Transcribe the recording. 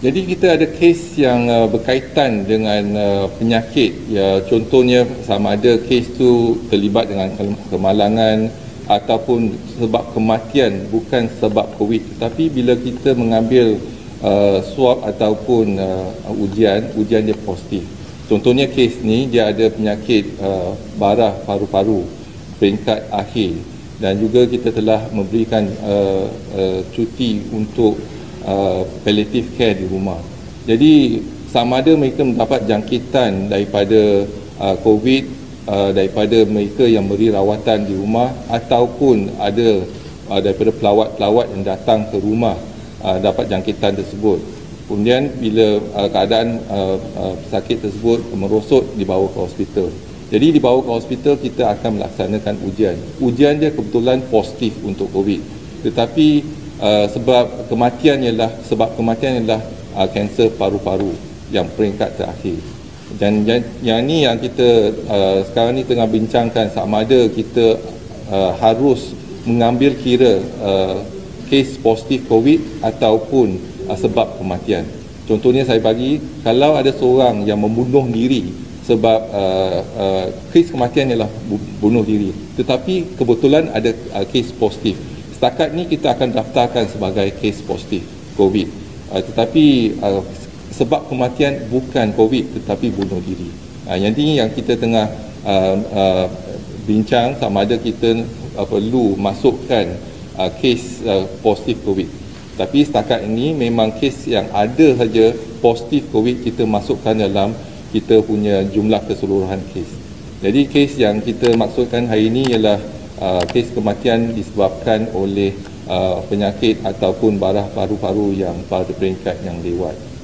Jadi kita ada kes yang berkaitan dengan penyakit, contohnya sama ada kes tu terlibat dengan kemalangan ataupun sebab kematian bukan sebab COVID, tapi bila kita mengambil swab ataupun ujian dia positif. Contohnya kes ni dia ada penyakit barah paru-paru peringkat akhir, dan juga kita telah memberikan cuti untuk palliative care di rumah. Jadi sama ada mereka mendapat jangkitan daripada COVID daripada mereka yang beri rawatan di rumah, ataupun ada daripada pelawat-pelawat yang datang ke rumah dapat jangkitan tersebut. Kemudian bila keadaan pesakit tersebut merosot, dibawa ke hospital. Jadi dibawa ke hospital, kita akan melaksanakan ujian. Ujian dia kebetulan positif untuk COVID, tetapi sebab kematian ialah kanser paru-paru yang peringkat terakhir. Dan yang ni yang kita sekarang ni tengah bincangkan, sama ada kita harus mengambil kira kes positif COVID ataupun sebab kematian. Contohnya saya bagi, kalau ada seorang yang membunuh diri sebab kes kematian ialah bunuh diri, tetapi kebetulan ada kes positif, setakat ni kita akan daftarkan sebagai kes positif COVID. Tetapi sebab kematian bukan COVID tetapi bunuh diri. Yang ini yang kita tengah bincang, sama ada kita perlu masukkan kes positif COVID. Tapi setakat ini memang kes yang ada saja positif COVID kita masukkan dalam kita punya jumlah keseluruhan kes. Jadi kes yang kita maksudkan hari ini ialah kes kematian disebabkan oleh penyakit ataupun barah paru-paru yang pada peringkat yang lewat.